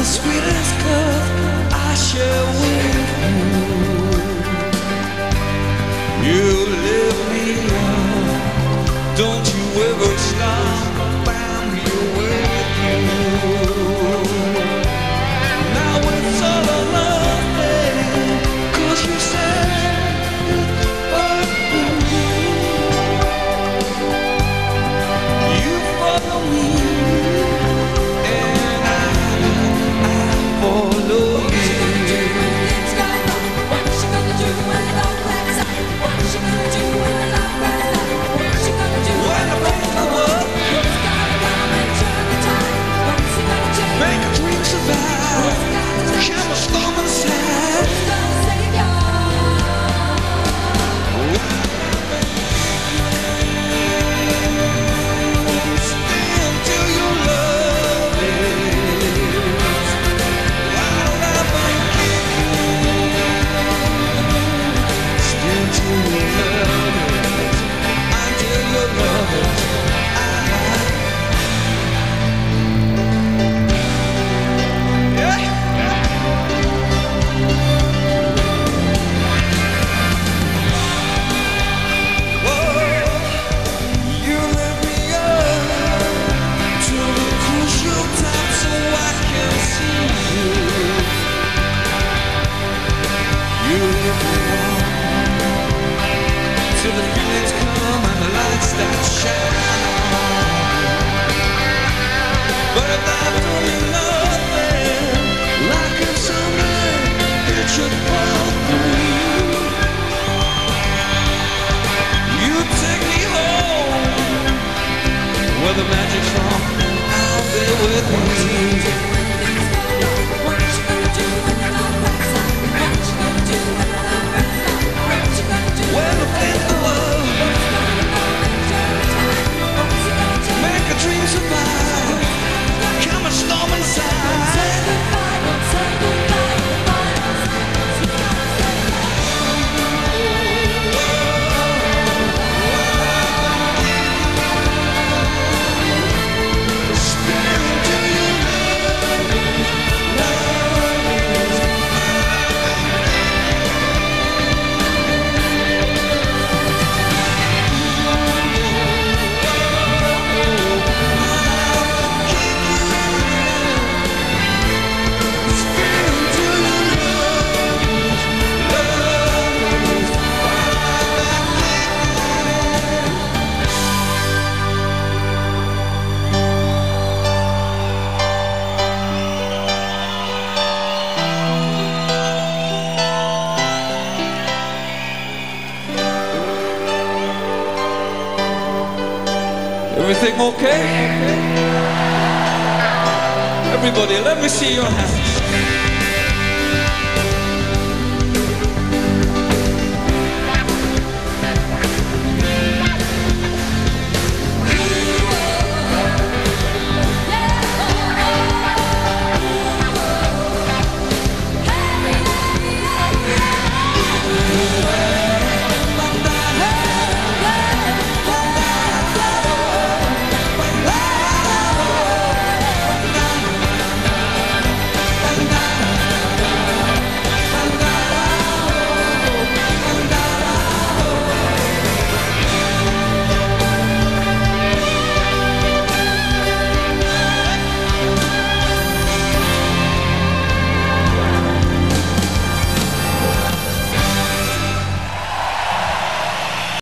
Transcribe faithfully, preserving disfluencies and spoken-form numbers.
the sweetest cup I share with you. You lift me up, don't you ever stop, I'm here with you. Now it's all or nothing, 'cause you said it's for me. You follow me and I, I follow you. Till the feelings come and the lights start shining. But if I'm doing nothing, like if someday it should fall through, you take me home where the magic's from, and I'll be with you. Everything okay? Everybody, let me see your hands.